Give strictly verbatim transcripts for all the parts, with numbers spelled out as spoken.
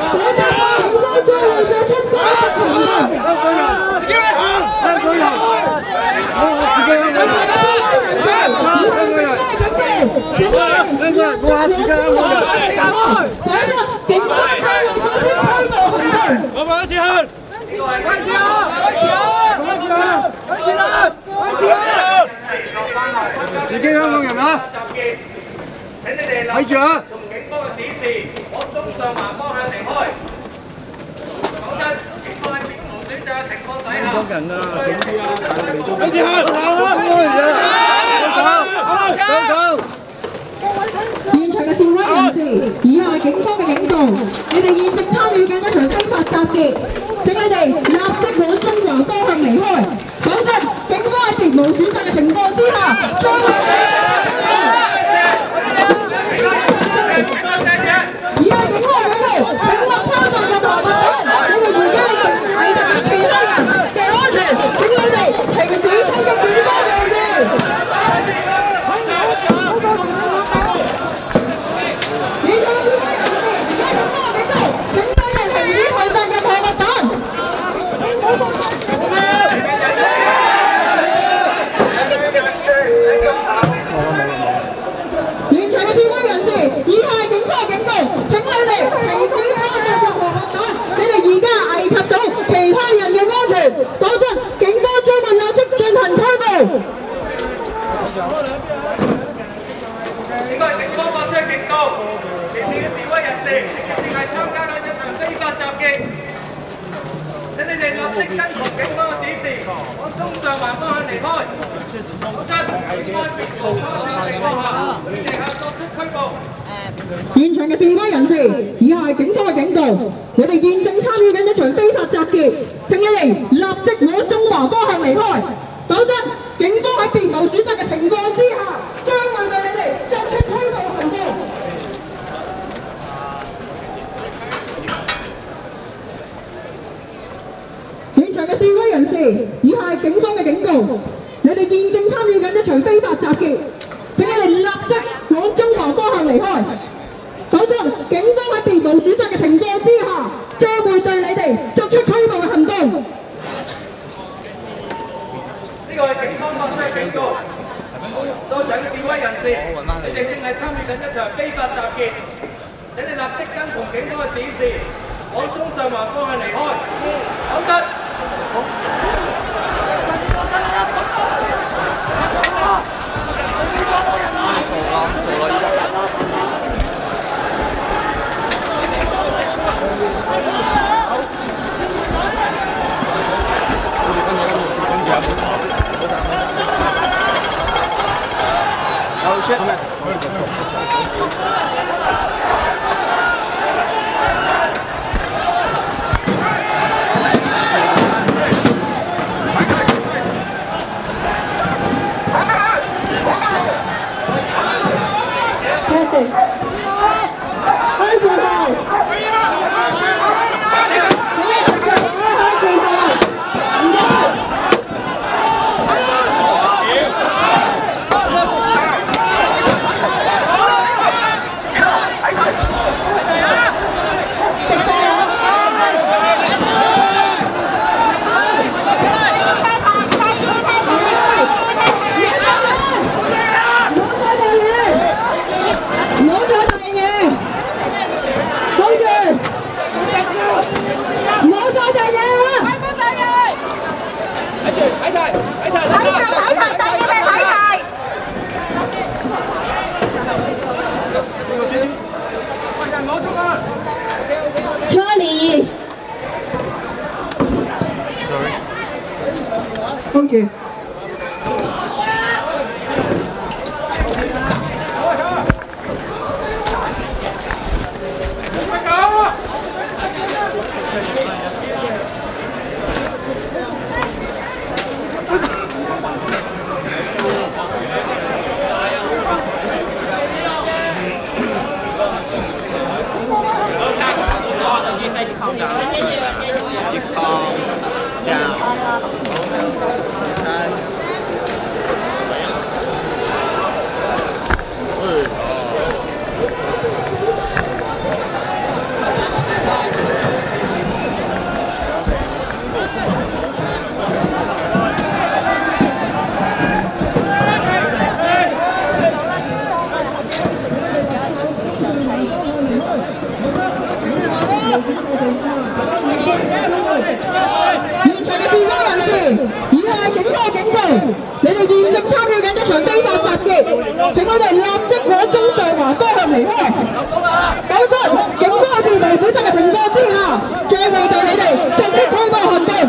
我们一起喊！一起喊！一起喊！一起喊！一起喊！一起喊！自己香港人啊！請你哋睇住啊！從警方嘅指示，往中上環方向離開。講真，警方喺別無選擇嘅情況底下，香港人啊，醒啲啊！一起喊！走走！ 現場嘅示威人士，以下係警方嘅警告：你哋現正參與緊一場非法集結，請你哋立即往中環方向離開，否則警方喺別無選擇嘅情況之下，將會以下警方警告：請勿拋擲任何物品，你哋而家係危及其他人嘅安全，請你哋停止衝擊警方人士。 現場嘅示威人士，以下係警方警告，請你哋停止拋擲任何物品，你哋而家危及到其他人嘅安全，否則警方將會立即進行拘捕。 應該係警方發出警告，前面嘅示威人士正係參加緊一場非法集結。 請你哋立即跟從警方嘅指示，往中上環方向離開，否則警方別無他選嘅情況下，你哋下作出拘捕。 現場嘅示威人士，以下係警方嘅警告：你哋現正參與緊一場非法集結，請你哋立即往中環方向離開，否則警方喺別無選擇嘅情況之下，將會對你哋作出拘捕行動。 現場嘅示威人士，以下係警方嘅警告：你哋現正參與緊一場非法集結，請你哋立即往中環方向離開，否則警方喺別無選擇嘅情況之下，將會對你哋作出拘捕嘅行動。 呢個係警方發出嘅警告，到場嘅示威人士，你哋正係參與緊一場非法集結，請你立即跟從警方嘅指示，往中上環方向離開，否則。 Charlie， Sorry， hold住。 calm down. You calm down. 佢哋立即往中上環方向離開。否則，警方喺別無選擇嘅情況之下，將會對你哋作出拘捕行動。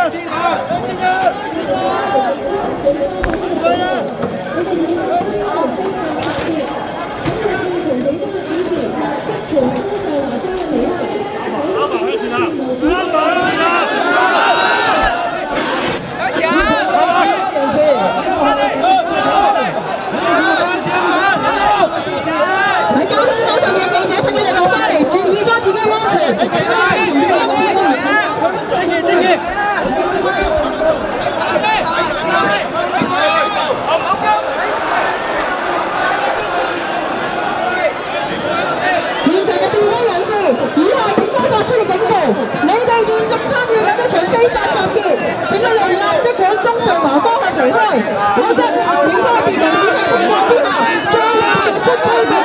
非法集結，請你哋立即往中上環方向離開，否則警方喺別無選擇情況之下，將會作出拘捕。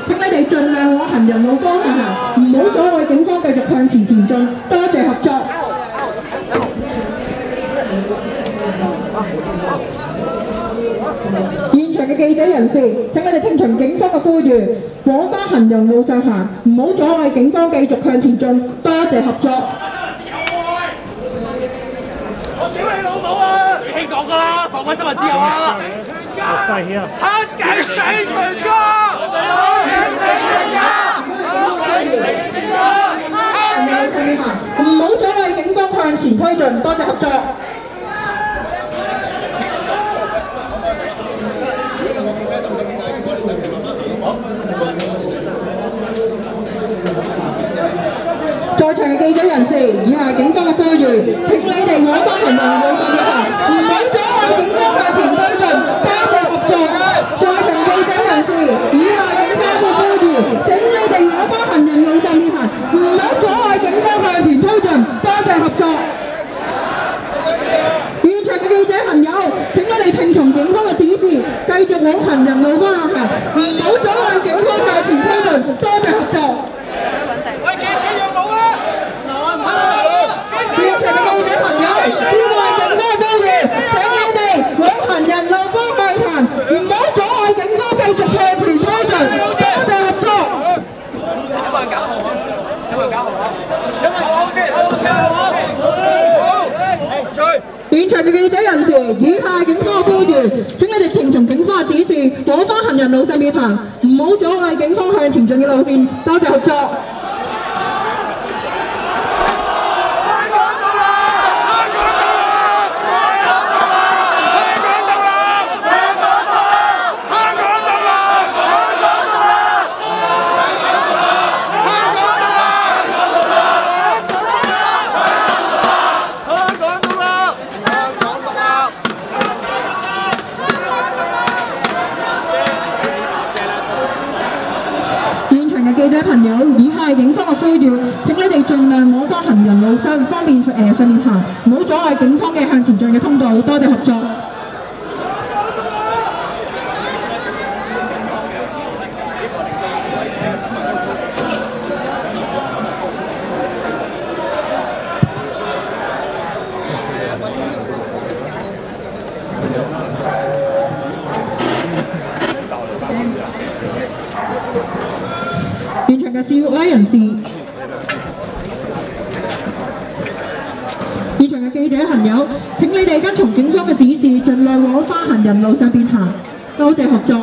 請你哋盡量往行人路方向行，唔好阻礙警方繼續向前前進。多謝合作。現場嘅記者人士，請你哋聽從警方嘅呼籲，往返行人路上行，唔好阻礙警方繼續向前進。多謝合作。 我屌你老母啊！兄講㗎啦，防衞新聞自由啊！黑警死全家！ 唔好阻礙警方向前推進，多謝合作。在場嘅記者人士，以下警方嘅呼籲，請你哋往返行人路上面行，唔好阻礙警方向前推進，多謝合作。在場記者人士，以下警方嘅呼籲，請你哋往返行人路上面行，唔好阻礙警方向前推進，多謝合作。現場嘅記者朋友，請你哋聽從警方嘅指示，繼續往行人路方向行，唔好阻礙警方向前推進，多謝合作。 喂，記者讓路啊！ 現場嘅記者朋友，呢個係警方嘅呼籲，請你哋往行人路方向行，唔好阻礙警方繼續向前推進，多謝合作。 有冇人搞號啊？有冇人搞號啊？有冇號先？好，好，追！ 現場嘅記者人士，以下係警方嘅呼籲，請你哋聽從警方嘅指示，往返行人路上面行，唔好阻礙警方向前進嘅路線，多謝合作。記者朋友，以下係警方嘅呼籲，請你哋盡量往返行人路上方便誒、呃、上面行，唔好阻礙警方嘅向前進嘅通道。多謝合作。現場嘅示威人士，現場嘅記者朋友，請你哋跟從警方嘅指示，盡量往返行人路上邊行。多謝合作。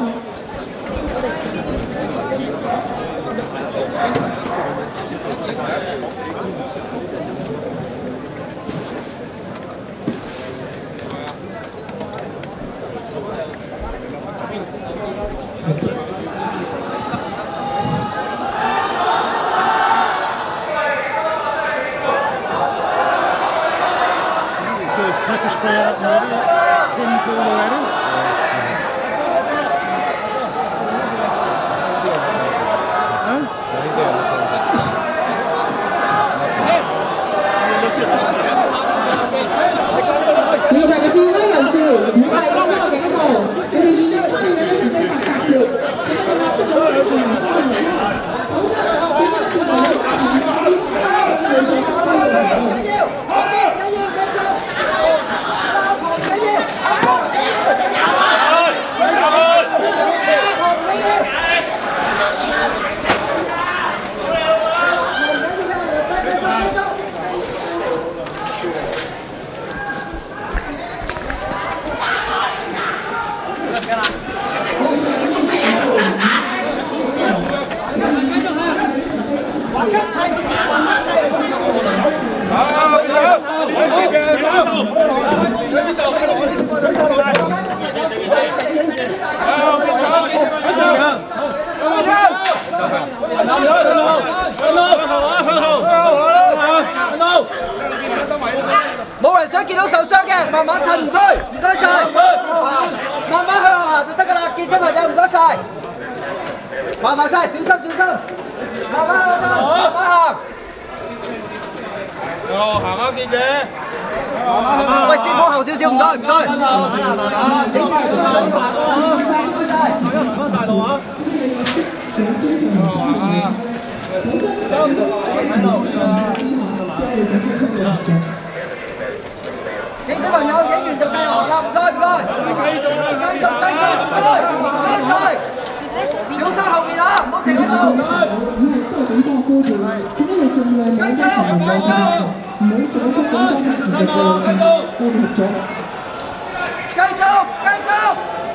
Pepper spray out already? Didn't pull already? Huh? 現場嘅示威人士，唔係咁樣嘅警告，你哋現正參與緊一場非法集結，請你哋立即阻止市民方面離開，否則我哋會對市民發起非法集結。 冇人想見到受傷嘅，慢慢褪，唔該，唔該晒，慢慢向後行就得㗎啦，記者朋友唔該晒，麻煩晒，小心小心，慢慢向後，慢慢行。 哦，行啊，記者。 喂，師傅後少少，唔該唔該。你哋行啊，唔該晒。大家唔該大路啊。 警小朋友影完就繼續行啦，唔該唔該。繼續繼續繼續，唔該唔該晒。小心後面啊，唔好停喺度。繼續繼續。繼續繼續。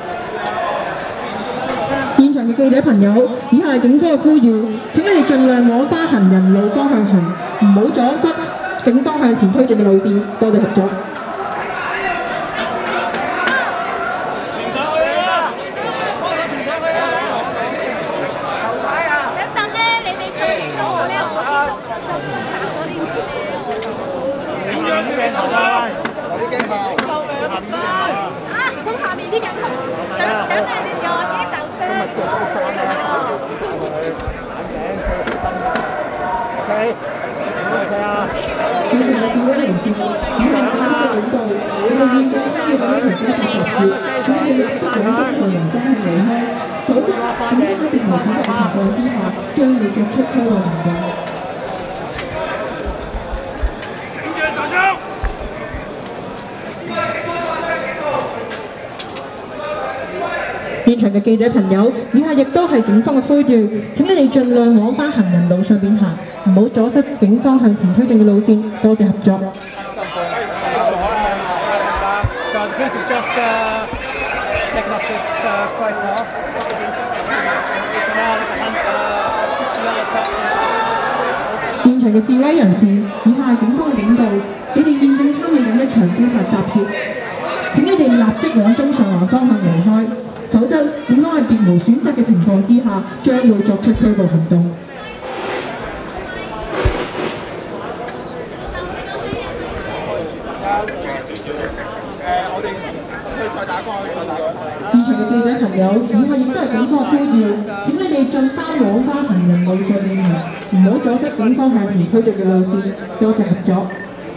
現場嘅記者朋友，以下係警方嘅呼籲，請你哋盡量往返行人路方向行，唔好阻塞警方向前推進嘅路線。多謝合作。現場嘅記者朋友，以下亦都係警方嘅呼籲，請你哋盡量往返行人路上邊行，唔好阻塞警方向前推進嘅路線。多謝合作。現場嘅示威人士，以下係警方嘅警告，你哋現正參與緊一場非法集結，請你哋立即往中上環方向離開。否則，警方喺別無選擇嘅情況之下，將會作出拘捕行動。現場嘅記者朋友，以下亦都係警方嘅呼籲，請你哋盡翻往返行人路上面行，唔好阻塞警方向前推進嘅路線。多謝合作。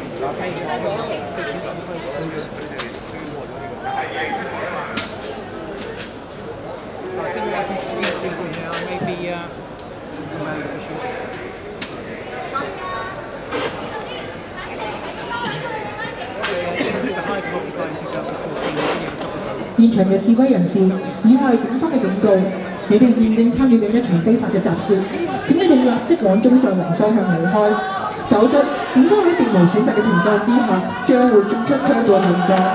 現場嘅示威人士，以下係警方嘅警告，你哋現正參與緊一場非法嘅集結，請你哋立即往中上環方向離開，否則警方喺別無選擇嘅情況之下，將會作出拘捕行動。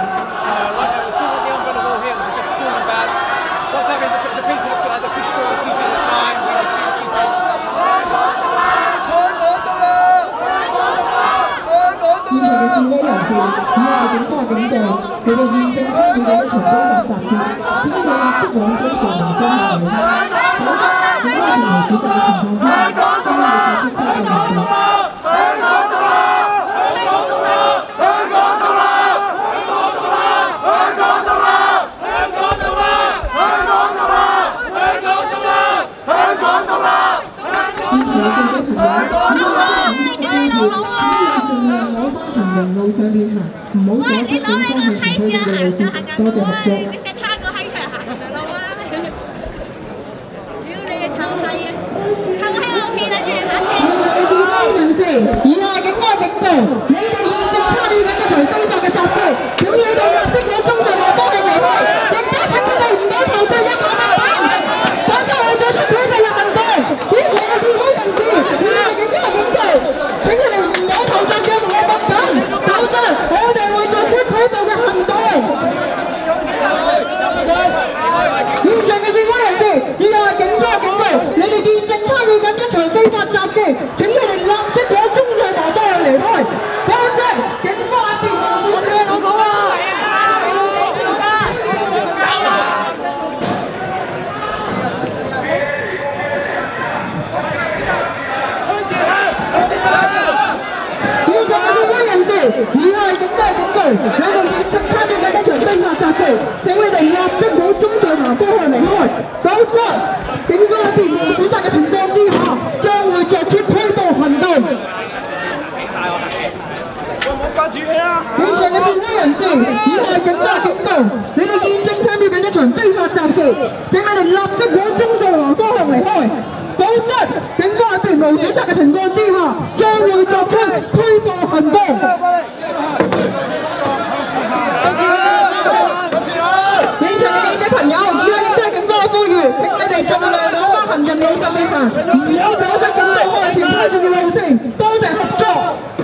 現場嘅示威人士，以下警方嘅警告，你哋現正參與緊一場非法集結，請你哋立即往中上環方向離開，否則警方喺別無選擇嘅情況之下，將會作出拘捕行動。行人路上面行，唔好阻塞警方向前推進嘅路線。多謝合作。 你隻攤個閪出嚟行人路啊！屌你嘅臭閪啊！臭閪我見得住你把聲。 示威人士，以下警方警告，你哋現正參與緊一場非法嘅集結，請你哋立即往中上環方向離開，亦都請你哋唔好投擲一萬蚊板，否則我會作出舉報嘅行動。現場嘅示威人士，以下警方警告，請你哋唔好投擲嘅物品，否則我哋會作出拘捕嘅行動。現場嘅示威人士，以下警方警告，你哋現正參與緊一場非法集結，請你哋立即往中上環方向離開，否則警方喺別無選擇嘅情況下，現場嘅示威人士，以下係警方警告，你哋現正參與緊一場非法集結，請你哋立即往中上環方向離開，否則警方喺別無選擇嘅情況之下，將會作出拘捕行動。現場嘅示威人士，以下係警方警告，你哋現正參與緊一場非法集結，請你哋立即往中上環方向離開，否無選擇嘅情況之下，將會作出拘捕行動。現場嘅記者朋友，以下亦都係警方嘅呼籲，請你哋盡量攞翻行人路上面行，唔好阻塞警隊開前批重要路線，多謝合作。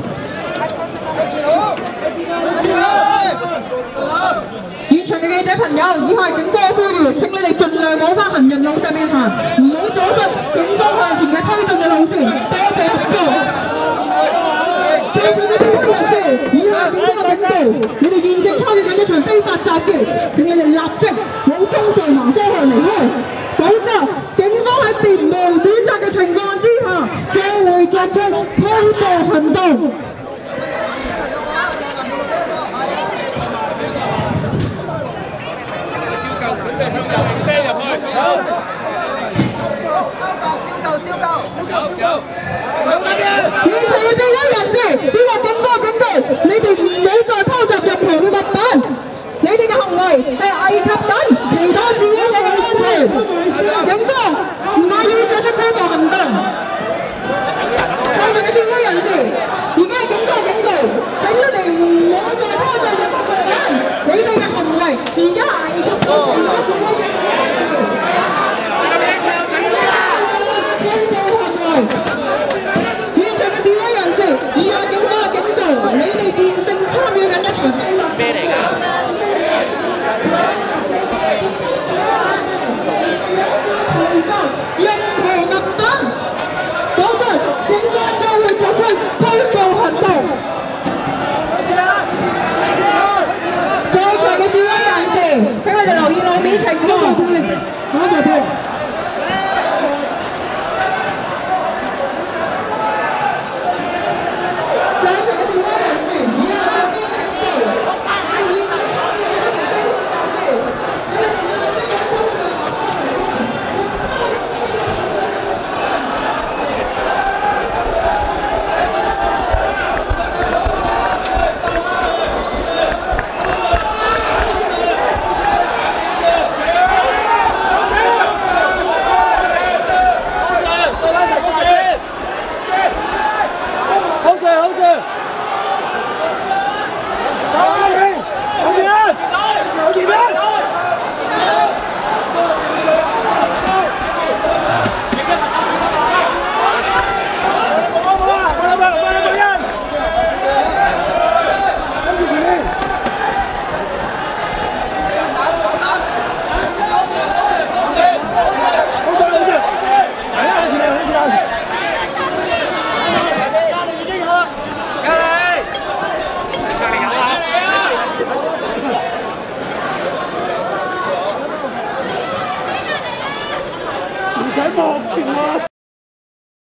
現場嘅記者朋友，以下係警方嘅呼籲，請你哋盡量攞翻行人路上面行，唔好阻塞警方向前嘅推進嘅路線，多謝合作。在場嘅示威人士，以下係警方嘅警告，你哋現正參與緊一場非法集結，請你哋立即往中上環方向離開，否則警方喺別無選擇嘅情況之下，將會作出拘捕行動。現場嘅示威人士，呢個警方警告，你哋唔好再偷襲任何嘅物品，你哋嘅行為係危及緊其他示威者嘅安全。警方唔可以作出拘捕行動。在場嘅示威人士，而家係警方警告，請你哋唔好再偷襲任何物品，你哋嘅行為而家係危及緊其他示威者嘅安全。以下警方嘅警告，你哋現正參與緊一場咩嚟㗎？任何物品，否則警方將會作出拘捕行動。在場嘅示威人士，請你哋留意路面情況。